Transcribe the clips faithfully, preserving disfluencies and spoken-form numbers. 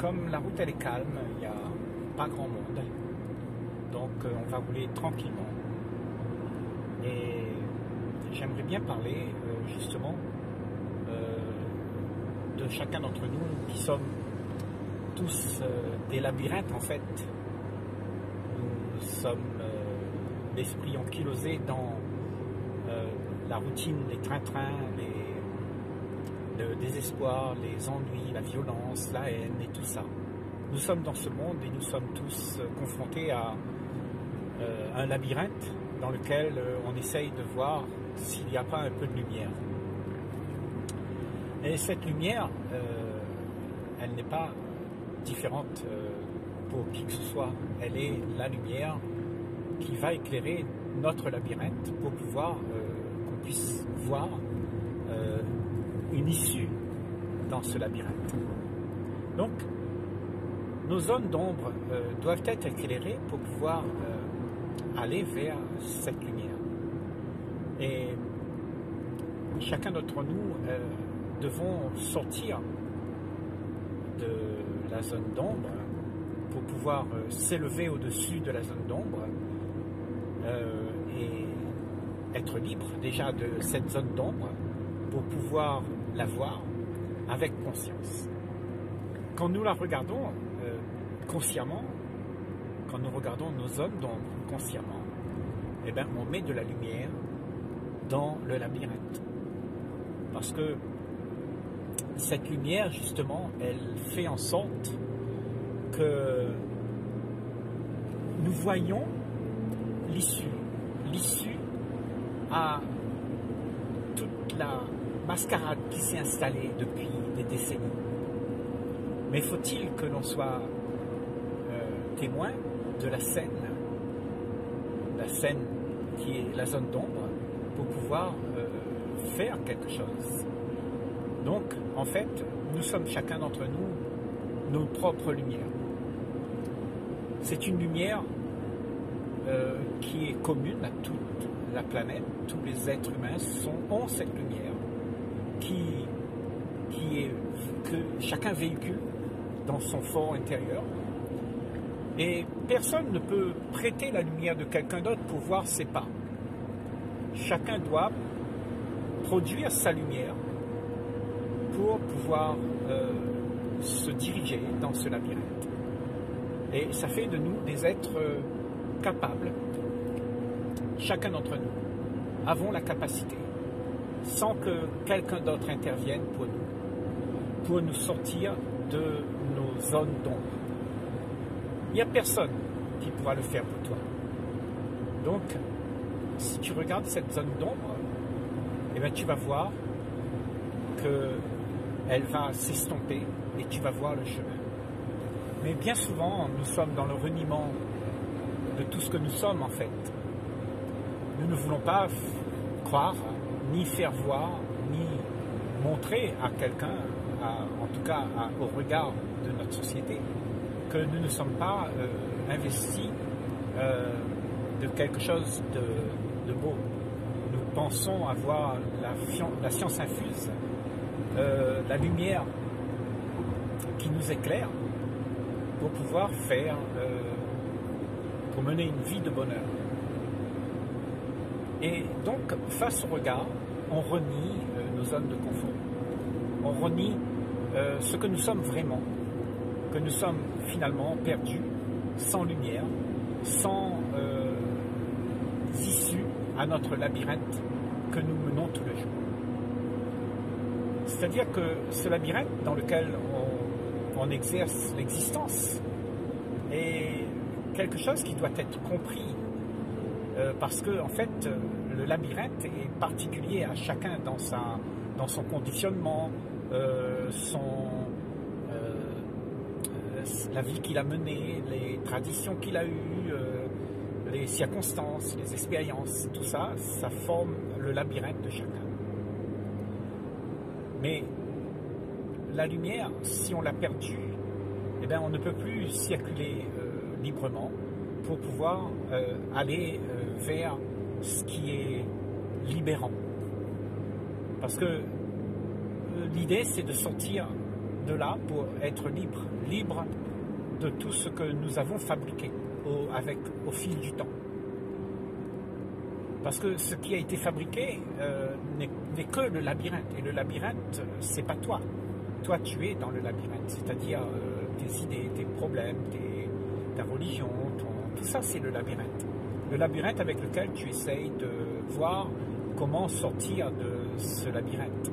comme la route elle est calme, il n'y a pas grand monde, donc euh, on va rouler tranquillement. Et j'aimerais bien parler euh, justement euh, de chacun d'entre nous qui sommes tous euh, des labyrinthes en fait. Nous sommes euh, l'esprit ankylosé dans euh, la routine, les trains-trains, les, le désespoir, les ennuis, la violence, la haine et tout ça. Nous sommes dans ce monde et nous sommes tous euh, confrontés à euh, un labyrinthe dans lequel euh, on essaye de voir s'il n'y a pas un peu de lumière. Et cette lumière, euh, elle n'est pas différente euh, pour qui que ce soit. Elle est la lumière qui va éclairer notre labyrinthe pour pouvoir euh, qu'on puisse voir euh, une issue dans ce labyrinthe. Donc, nos zones d'ombre euh, doivent être éclairées pour pouvoir euh, aller vers cette lumière. Et chacun d'entre nous euh, devons sortir de la zone d'ombre pour pouvoir euh, s'élever au-dessus de la zone d'ombre euh, et être libre déjà de cette zone d'ombre pour pouvoir la voir avec conscience. Quand nous la regardons euh, consciemment, quand nous regardons nos zones d'ombre consciemment, eh bien, on met de la lumière dans le labyrinthe. Parce que cette lumière, justement, elle fait en sorte que nous voyons l'issue. L'issue à toute la mascarade qui s'est installée depuis des décennies. Mais faut-il que l'on soit euh, témoin de la scène, la scène qui est la zone d'ombre, pour pouvoir euh, faire quelque chose. Donc, en fait, nous sommes chacun d'entre nous nos propres lumières. C'est une lumière euh, qui est commune à toute la planète. Tous les êtres humains sont, ont cette lumière qui, qui est, que chacun véhicule dans son fort intérieur. Et personne ne peut prêter la lumière de quelqu'un d'autre pour voir ses pas. Chacun doit produire sa lumière pour pouvoir euh, se diriger dans ce labyrinthe. Et ça fait de nous des êtres euh, capables, chacun d'entre nous, avons la capacité, sans que quelqu'un d'autre intervienne pour nous, pour nous sortir de nos zones d'ombre. Il n'y a personne qui pourra le faire pour toi. Donc, si tu regardes cette zone d'ombre, eh bien, tu vas voir qu'elle va s'estomper et tu vas voir le chemin. Mais bien souvent, nous sommes dans le reniement de tout ce que nous sommes en fait. Nous ne voulons pas croire, ni faire voir, ni montrer à quelqu'un, en tout cas à, au regard de notre société, que nous ne sommes pas euh, investis euh, de quelque chose de, de beau. Nous pensons avoir la, la science infuse, euh, la lumière qui nous éclaire pour pouvoir faire, euh, pour mener une vie de bonheur. Et donc, face au regard, on renie euh, nos zones de confort. On renie euh, ce que nous sommes vraiment, que nous sommes finalement perdus, sans lumière, sans euh, issue à notre labyrinthe que nous menons tous les jours. C'est-à-dire que ce labyrinthe dans lequel on, on exerce l'existence est quelque chose qui doit être compris euh, parce que en fait le labyrinthe est particulier à chacun dans, sa, dans son conditionnement, euh, son, euh, la vie qu'il a menée, les traditions qu'il a eues, euh, les circonstances, les expériences, tout ça, ça forme le labyrinthe de chacun. Mais la lumière, si on l'a perdue, eh bien, on ne peut plus circuler euh, librement pour pouvoir euh, aller euh, vers ce qui est libérant. Parce que euh, l'idée, c'est de sortir de là pour être libre, libre de tout ce que nous avons fabriqué au, avec, au fil du temps. Parce que ce qui a été fabriqué euh, n'est que le labyrinthe. Et le labyrinthe, c'est pas toi. Toi, tu es dans le labyrinthe. C'est-à-dire euh, tes idées, tes problèmes, tes, ta religion, ton, tout ça, c'est le labyrinthe. Le labyrinthe avec lequel tu essayes de voir comment sortir de ce labyrinthe.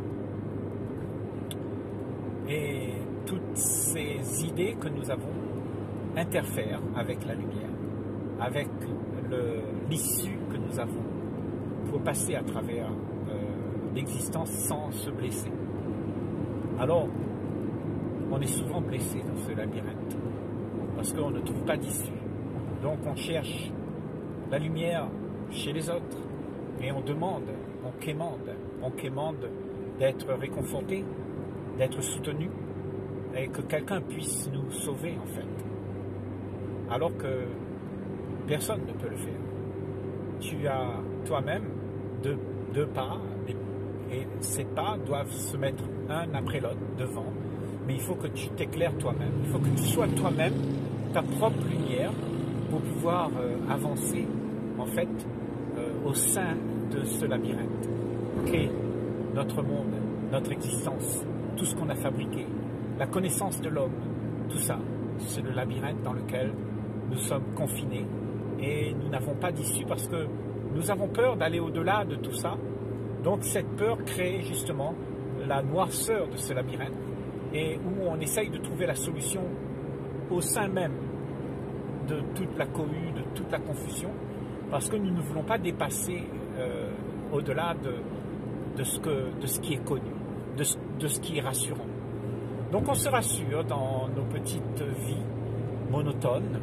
Et toutes ces idées que nous avons interfèrent avec la lumière, avec l'issue que nous avons pour passer à travers euh, l'existence sans se blesser. Alors, on est souvent blessé dans ce labyrinthe parce qu'on ne trouve pas d'issue. Donc on cherche la lumière chez les autres et on demande, on quémande, on quémande d'être réconforté, d'être soutenu et que quelqu'un puisse nous sauver en fait. Alors que personne ne peut le faire. Tu as toi-même deux, deux pas et ces pas doivent se mettre un après l'autre devant, mais il faut que tu t'éclaires toi-même, il faut que tu sois toi-même ta propre lumière pour pouvoir euh, avancer en fait euh, au sein de ce labyrinthe qu'est notre monde, notre existence, tout ce qu'on a fabriqué, la connaissance de l'homme, tout ça, c'est le labyrinthe dans lequel nous sommes confinés et nous n'avons pas d'issue parce que nous avons peur d'aller au-delà de tout ça. Donc cette peur crée justement la noirceur de ce labyrinthe et où on essaye de trouver la solution au sein même de toute la cohue, de toute la confusion, parce que nous ne voulons pas dépasser euh, au-delà de, de, ce que, de ce qui est connu, de ce, de ce qui est rassurant. Donc on se rassure dans nos petites vies monotones,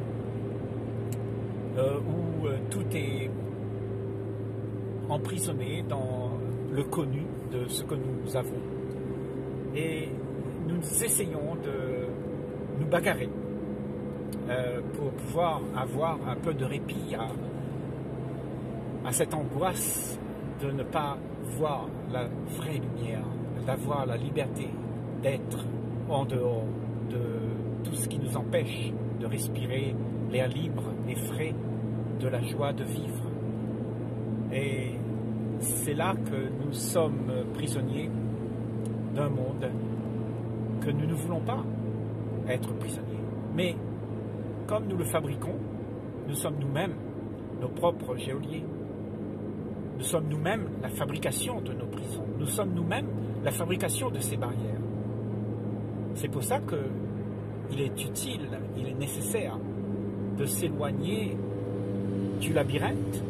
euh, où euh, tout est emprisonné dans le connu de ce que nous avons. Et nous essayons de nous bagarrer euh, pour pouvoir avoir un peu de répit à, à cette angoisse de ne pas voir la vraie lumière, d'avoir la liberté d'être en dehors de tout ce qui nous empêche de respirer l'air libre et frais de la joie de vivre. Et c'est là que nous sommes prisonniers d'un monde que nous ne voulons pas être prisonniers. Mais comme nous le fabriquons, nous sommes nous-mêmes nos propres geôliers. Nous sommes nous-mêmes la fabrication de nos prisons. Nous sommes nous-mêmes la fabrication de ces barrières. C'est pour ça qu'il est utile, il est nécessaire de s'éloigner du labyrinthe,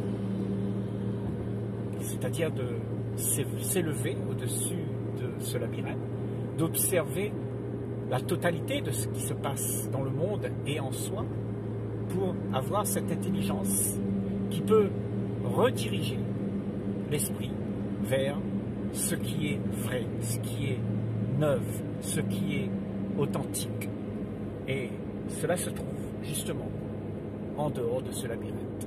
c'est-à-dire de s'élever au-dessus de ce labyrinthe, d'observer la totalité de ce qui se passe dans le monde et en soi pour avoir cette intelligence qui peut rediriger l'esprit vers ce qui est vrai, ce qui est neuf, ce qui est authentique. Et cela se trouve justement en dehors de ce labyrinthe.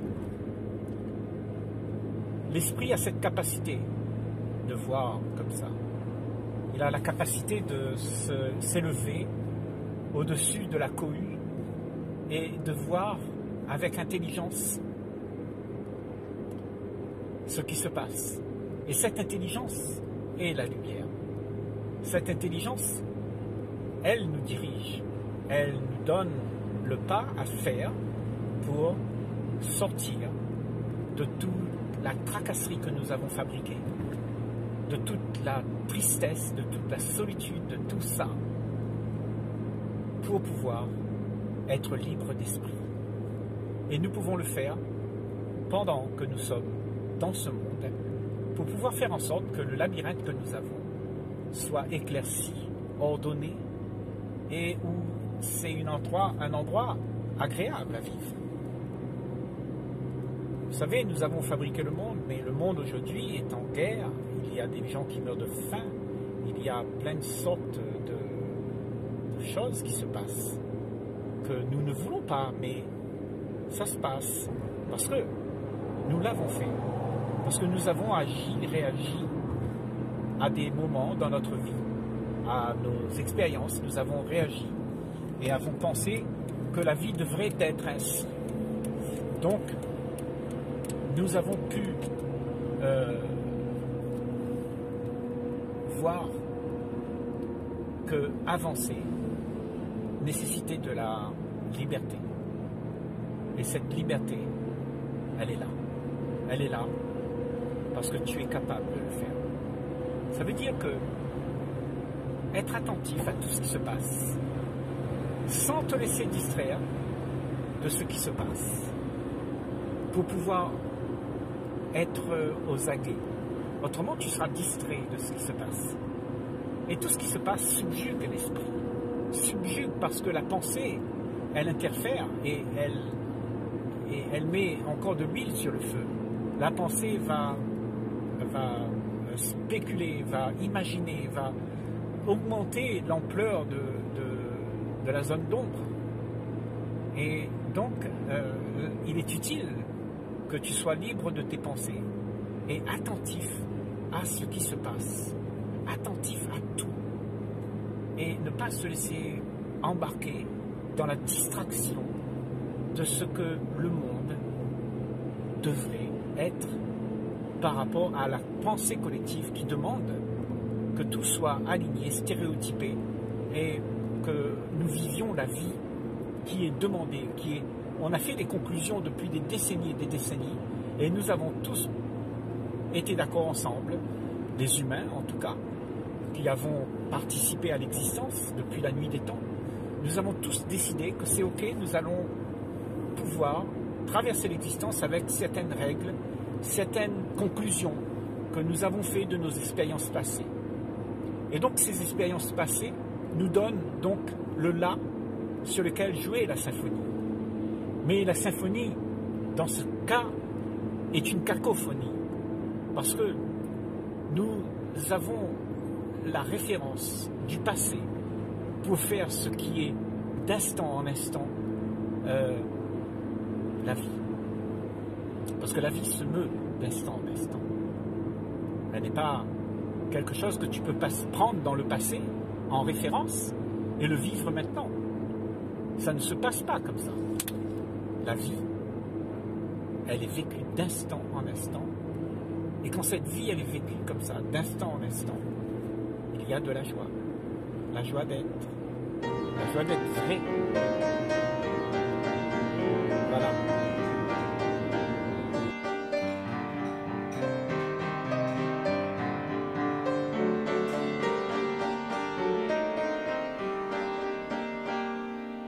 L'esprit a cette capacité de voir comme ça. Il a la capacité de s'élever au-dessus de la cohue et de voir avec intelligence ce qui se passe. Et cette intelligence est la lumière. Cette intelligence, elle nous dirige. Elle nous donne le pas à faire pour sortir de toute la tracasserie que nous avons fabriquée, de toute la tristesse, de toute la solitude, de tout ça, pour pouvoir être libre d'esprit. Et nous pouvons le faire pendant que nous sommes dans ce monde, pour pouvoir faire en sorte que le labyrinthe que nous avons soit éclairci, ordonné, et où c'est un endroit, un endroit agréable à vivre. Vous savez, nous avons fabriqué le monde, mais le monde aujourd'hui est en guerre. Il y a des gens qui meurent de faim. Il y a plein de sortes de, de choses qui se passent que nous ne voulons pas, mais ça se passe parce que nous l'avons fait, parce que nous avons agi, réagi à des moments dans notre vie à nos expériences, nous avons réagi et avons pensé que la vie devrait être ainsi. Donc, nous avons pu euh, voir que avancer nécessitait de la liberté. Et cette liberté, elle est là. Elle est là parce que tu es capable de le faire. Ça veut dire que être attentif à tout ce qui se passe, sans te laisser distraire de ce qui se passe, pour pouvoir être aux aguets. Autrement, tu seras distrait de ce qui se passe. Et tout ce qui se passe subjugue l'esprit. Subjugue parce que la pensée, elle interfère et elle, et elle met encore de l'huile sur le feu. La pensée va, va spéculer, va imaginer, va augmenter l'ampleur de, de, de la zone d'ombre. Et donc, euh, il est utile que tu sois libre de tes pensées et attentif à ce qui se passe, attentif à tout, et ne pas se laisser embarquer dans la distraction de ce que le monde devrait être par rapport à la pensée collective qui demande que tout soit aligné, stéréotypé, et que nous vivions la vie qui est demandée, qui est... On a fait des conclusions depuis des décennies et des décennies, et nous avons tous été d'accord ensemble, les humains en tout cas, qui avons participé à l'existence depuis la nuit des temps. Nous avons tous décidé que c'est ok, nous allons pouvoir traverser l'existence avec certaines règles, certaines conclusions que nous avons fait de nos expériences passées. Et donc ces expériences passées nous donnent donc le là sur lequel jouer la symphonie. Mais la symphonie, dans ce cas, est une cacophonie. Parce que nous avons la référence du passé pour faire ce qui est d'instant en instant euh, la vie. Parce que la vie se meut d'instant en instant. Elle n'est pas quelque chose que tu peux pas prendre dans le passé en référence et le vivre maintenant. Ça ne se passe pas comme ça. La vie, elle est vécue d'instant en instant. Et quand cette vie, elle est vécue comme ça, d'instant en instant, il y a de la joie. La joie d'être. La joie d'être vrai.